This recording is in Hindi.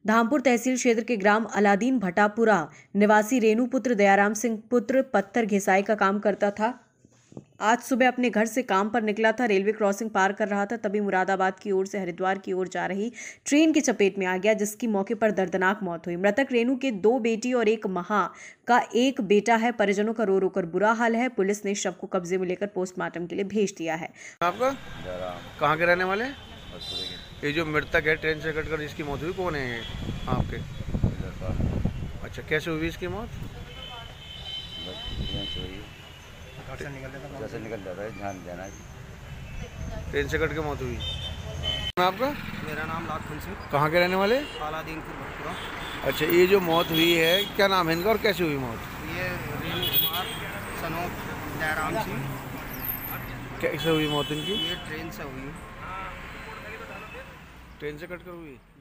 धामपुर तहसील क्षेत्र के ग्राम अलादीन भटापुरा निवासी रेणु पुत्र दयाराम सिंह पुत्र पत्थर घिसाई का काम करता था। आज सुबह अपने घर से काम पर निकला था। रेलवे क्रॉसिंग पार कर रहा था, तभी मुरादाबाद की ओर से हरिद्वार की ओर जा रही ट्रेन की चपेट में आ गया, जिसकी मौके पर दर्दनाक मौत हुई। मृतक रेणु के 2 बेटी और एक मां का एक बेटा है। परिजनों का रो रो कर बुरा हाल है। पुलिस ने शव को कब्जे में लेकर पोस्टमार्टम के लिए भेज दिया है। आपका कहाँ के रहने वाले? ये जो मृतक है ट्रेन से कटकर जिसकी मौत हुई, कौन है ये आपके? अच्छा, कैसे हुई इसकी मौत? जैसे निकल जाता है, ध्यान देना। ट्रेन से कट के मौत हुई। आपका? मेरा नाम लाखन सिंह। कहाँ के रहने वाले? अलादीनपुर भटपुरा। अच्छा, ये जो मौत हुई है क्या नाम है इनका और कैसे हुई मौत? ये रेणु कुमार सनोफ दयाराम सिंह। कैसे हुई मौत इनकी? ये ट्रेन से हुई। ट्रेन से कट कर हुई।